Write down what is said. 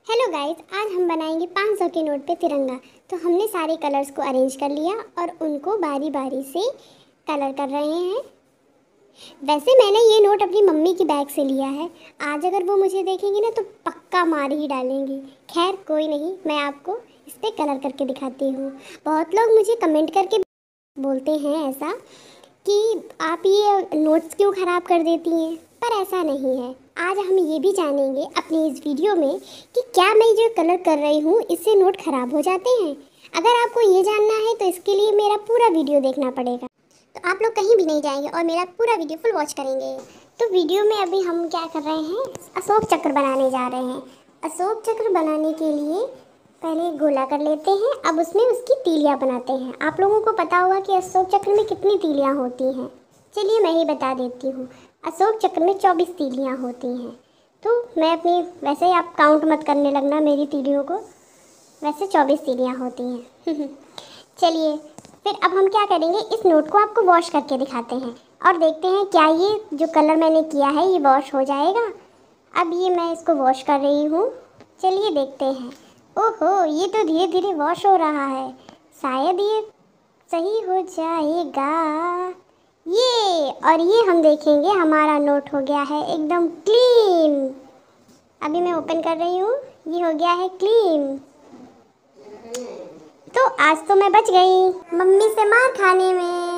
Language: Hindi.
हेलो गाइस, आज हम बनाएंगे 500 के नोट पे तिरंगा। तो हमने सारे कलर्स को अरेंज कर लिया और उनको बारी बारी से कलर कर रहे हैं। वैसे मैंने ये नोट अपनी मम्मी की बैग से लिया है। आज अगर वो मुझे देखेंगी ना तो पक्का मार ही डालेंगी। खैर कोई नहीं, मैं आपको इस पर कलर करके दिखाती हूँ। बहुत लोग मुझे कमेंट करके बोलते हैं ऐसा कि आप ये नोट्स क्यों ख़राब कर देती हैं, पर ऐसा नहीं है। आज हम ये भी जानेंगे अपनी इस वीडियो में कि क्या मैं जो कलर कर रही हूँ इससे नोट ख़राब हो जाते हैं। अगर आपको ये जानना है तो इसके लिए मेरा पूरा वीडियो देखना पड़ेगा। तो आप लोग कहीं भी नहीं जाएंगे और मेरा पूरा वीडियो फुल वॉच करेंगे। तो वीडियो में अभी हम क्या कर रहे हैं, अशोक चक्र बनाने जा रहे हैं। अशोक चक्र बनाने के लिए पहले गोला कर लेते हैं, अब उसमें उसकी तीलियां बनाते हैं। आप लोगों को पता होगा कि अशोक चक्र में कितनी तीलियां होती हैं। चलिए मैं ही बता देती हूँ। अशोक चक्र में 24 तीलियां होती हैं। तो मैं अपनी, वैसे ही आप काउंट मत करने लगना मेरी तीलियों को, वैसे 24 तीलियां होती हैं। चलिए फिर अब हम क्या करेंगे, इस नोट को आपको वॉश करके दिखाते हैं और देखते हैं क्या ये जो कलर मैंने किया है ये वॉश हो जाएगा। अब ये मैं इसको वॉश कर रही हूँ, चलिए देखते हैं। ओहो, ये तो धीरे धीरे वॉश हो रहा है, शायद ये सही हो जाएगा। ये हम देखेंगे हमारा नोट हो गया है एकदम क्लीन। अभी मैं ओपन कर रही हूँ, ये हो गया है क्लीन। तो आज तो मैं बच गई मम्मी से मार खाने में।